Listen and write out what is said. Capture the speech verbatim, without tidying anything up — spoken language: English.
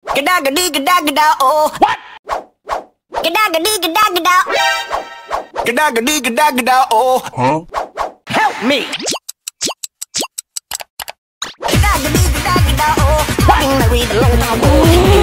Gegagedigedagedago. What? Gegagedigedagedago. Gegagedigedagedago. Huh? Help me. Gegagedigedagedago. Walking my way along the road.